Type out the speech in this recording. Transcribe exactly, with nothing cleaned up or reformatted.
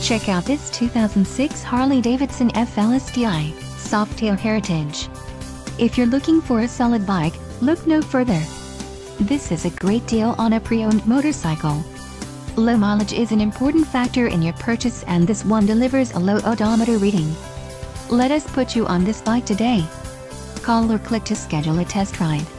Check out this two thousand six Harley-Davidson F L S T I Softail Heritage. If you're looking for a solid bike, look no further. This is a great deal on a pre-owned motorcycle. Low mileage is an important factor in your purchase, and this one delivers a low odometer reading. Let us put you on this bike today. Call or click to schedule a test ride.